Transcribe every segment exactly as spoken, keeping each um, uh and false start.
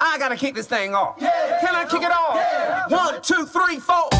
I gotta kick this thing off. Can I kick it off? One, two, three, four.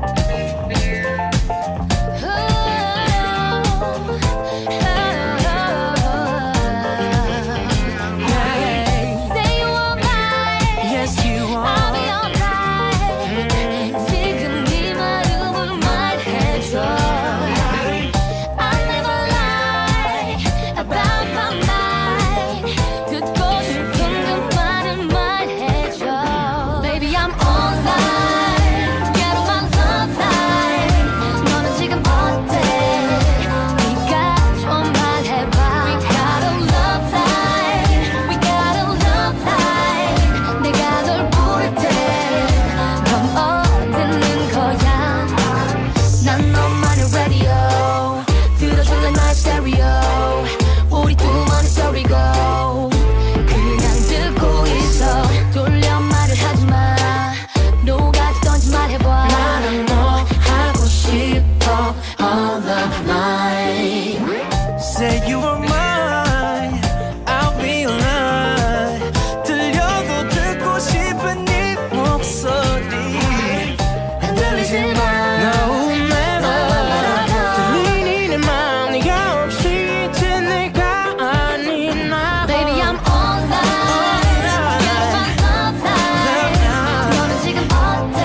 Say you are mine, I'll be your line. 들려도 듣고 싶은 네 목소리 흔들리지 마. No matter 들리니 내 맘 네가 없이 이제 내가 아닌 나. Baby I'm all night, you're my love life. 너는 지금 어때?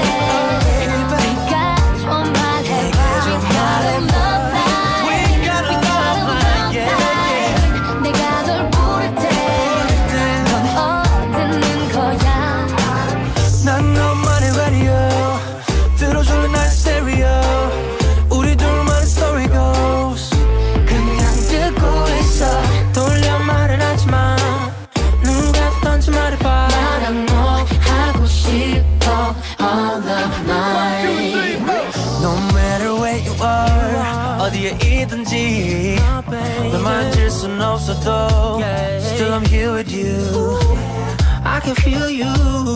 네가 좀 말해봐. We got a love life. We got a love life. 내가 널 부를 때 넌 어디는 거야? 난 너만의 radio 들어줄래 나의 stereo. 우리 둘만의 story goes. 그냥 듣고 있어. 돌려 말을 하지마. 누가 던지 말해봐. 나랑 너 하고 싶어 all of night. No matter where you are, 어디에 있든지 널 만질 순 없어도 Still I'm here with you. I can feel you.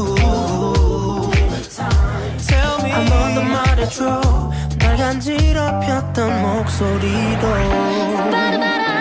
Tell me 한 번 더 말해줘. 날 간지럽혔던 목소리로. 바라바라